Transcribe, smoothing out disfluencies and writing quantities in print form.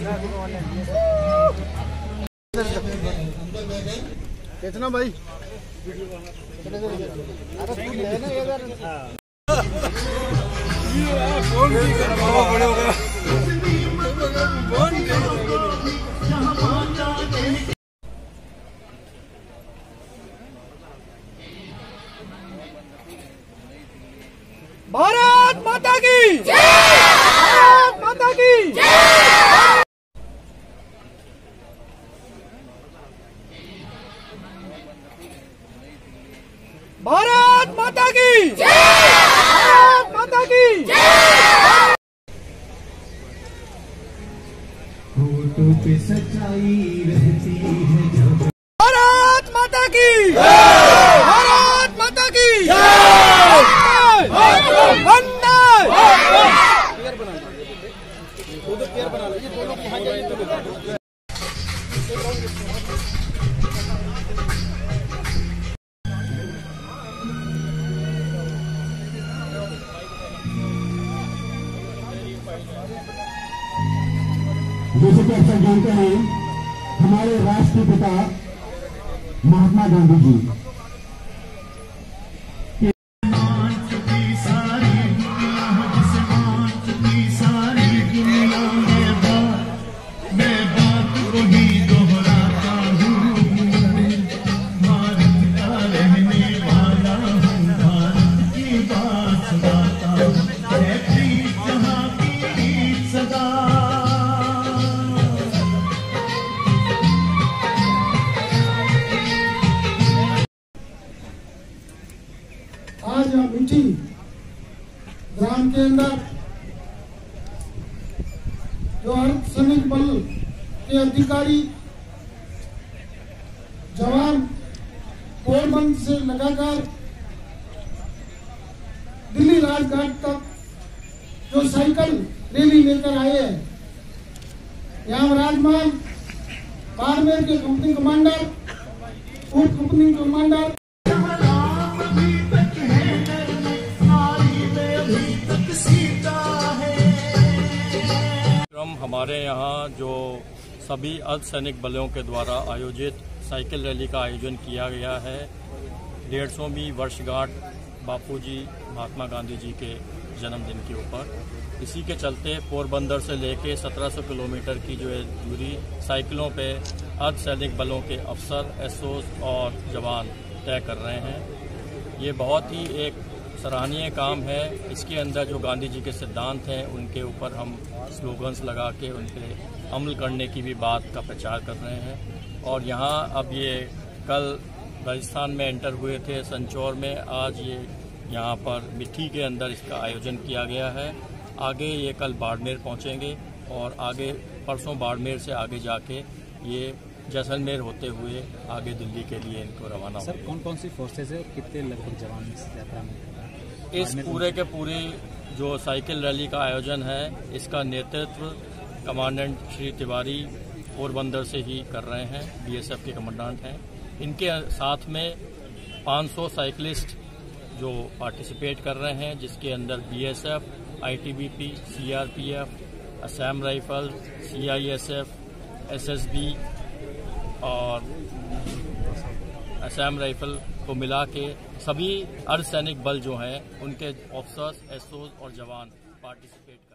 कितना भाई भारत माता की जय! भारत माता की जय! भारत माता की जय! भारत माता की जय! होठों पे सच्चाई रहती है जब भारत माता की जय! भारत माता की जय! वंदे जैसे कि आप सब जानते हैं, हमारे राष्ट्रपिता महात्मा गांधी जी आज यह मीठी ग्राम के अंदर जो अर्धसैनिक बल के अधिकारी जवान पोरबंदर से लगाकर दिल्ली राजघाट तक जो साइकिल रैली लेकर आए हैं, यहाँ विराजमान बाड़मेर के कंपनी कमांडर, उप कंपनी कमांडर हमारे यहाँ जो सभी अर्धसैनिक बलों के द्वारा आयोजित साइकिल रैली का आयोजन किया गया है 150वीं वर्षगांठ बापूजी महात्मा गांधी जी के जन्मदिन के ऊपर। इसी के चलते पोरबंदर से लेके 1700 किलोमीटर की जो है दूरी साइकिलों पे अर्धसैनिक बलों के अफसर, एसओस और जवान तय कर रहे हैं। ये बहुत ही एक सराहनीय काम है। इसके अंदर जो गांधी जी के सिद्धांत हैं उनके ऊपर हम स्लोगन्स लगा के उन पर अमल करने की भी बात का प्रचार कर रहे हैं। और यहाँ अब ये कल राजस्थान में एंटर हुए थे संचौर में, आज ये यहाँ पर मिट्टी के अंदर इसका आयोजन किया गया है। आगे ये कल बाड़मेर पहुँचेंगे और आगे परसों बाड़मेर से आगे जाके ये जैसलमेर होते हुए आगे दिल्ली के लिए इनको रवाना होंगे। सर, कौन कौन सी फोर्सेज है और कितने लगभग जवान इस यात्रा में? इस पूरे के पूरे जो साइकिल रैली का आयोजन है इसका नेतृत्व कमांडेंट श्री तिवारी पोरबंदर से ही कर रहे हैं, बीएसएफ के कमांडेंट हैं। इनके साथ में 500 साइकिलिस्ट जो पार्टिसिपेट कर रहे हैं, जिसके अंदर BSF, ITBP, CRPF, Assam rifle, CISF, SSB और असम राइफल को मिला के सभी अर्धसैनिक बल जो हैं उनके ऑफिसर्स, एसओस और जवान पार्टिसिपेट कर